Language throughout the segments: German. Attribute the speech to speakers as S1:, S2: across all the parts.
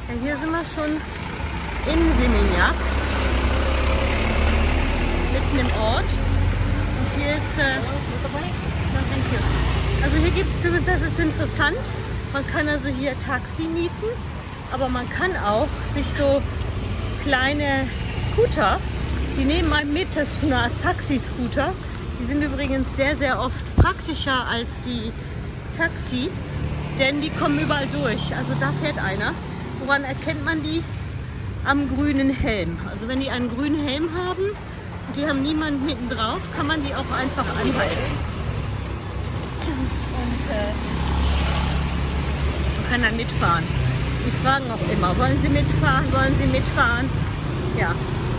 S1: Ja, hier sind wir schon in Seminyak, mitten im Ort. Und hier ist, also hier gibt es, das ist interessant, man kann also hier Taxi mieten, aber man kann auch sich so kleine Scooter, die nehmen einen mit, das ist eine Art Taxi-Scooter. Die sind übrigens sehr, sehr oft praktischer als die Taxi, denn die kommen überall durch. Also da fährt einer. Woran erkennt man die? Am grünen Helm. Also wenn die einen grünen Helm haben und die haben niemanden hinten drauf, kann man die auch einfach anhalten. Und man kann dann mitfahren. Die fragen auch immer, wollen Sie mitfahren? Wollen Sie mitfahren? Ja.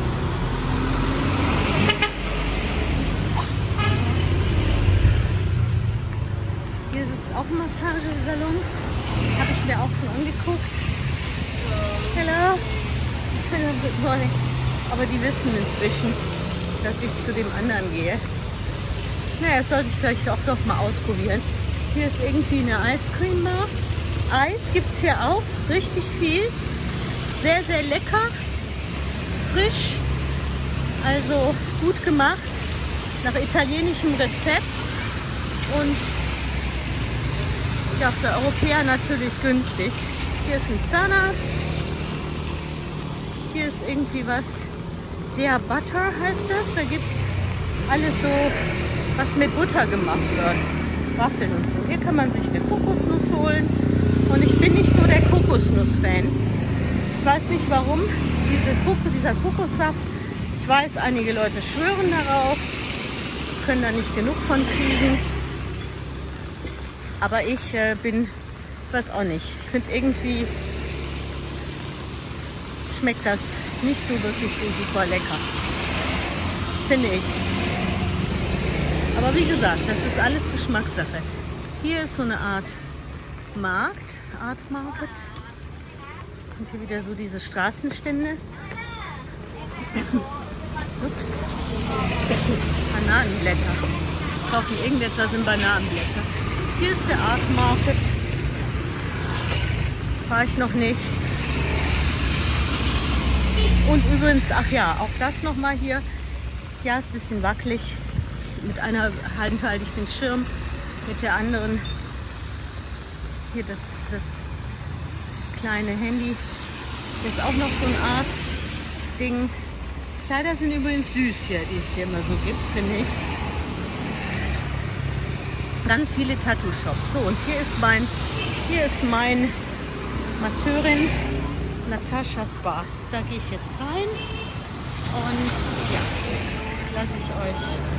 S1: Hier sitzt auch ein Massagesalon. Habe ich mir auch schon angeguckt. Hello. Hello, good morning. Aber die wissen inzwischen, dass ich zu dem anderen gehe. Naja, das sollte ich vielleicht auch noch mal ausprobieren. Hier ist irgendwie eine Ice Cream Bar. Eis gibt es hier auch, richtig viel. Sehr, sehr lecker, frisch, also gut gemacht, nach italienischem Rezept und ja, für Europäer natürlich günstig. Hier ist ein Zahnarzt. Hier ist irgendwie was, der Butter heißt das. Da gibt es alles so, was mit Butter gemacht wird. Waffeln und so. Hier kann man sich eine Kokosnuss holen. Und ich bin nicht so der Kokosnuss-Fan. Ich weiß nicht warum. Dieser Kokossaft. Ich weiß, einige Leute schwören darauf. Können da nicht genug von kriegen. Aber ich weiß auch nicht. Ich finde irgendwie schmeckt das nicht so wirklich so super lecker. Finde ich. Aber wie gesagt, das ist alles Geschmackssache. Hier ist so eine Art Markt, Art Market. Und hier wieder so diese Straßenstände. Ups. Bananenblätter. Kaufen irgendetwas in Bananenblätter. Hier ist der Art Market. War ich noch nicht. Und übrigens, ach ja, auch das nochmal hier. Ja, ist ein bisschen wackelig. Mit einer halte ich den Schirm, mit der anderen hier das kleine Handy. Das ist auch noch so eine Art Ding. Kleider sind übrigens süß hier, die es hier immer so gibt, finde ich. Ganz viele Tattoo-Shops. So, und hier ist mein Masseurin Natascha Spa. Da gehe ich jetzt rein und ja, lasse ich euch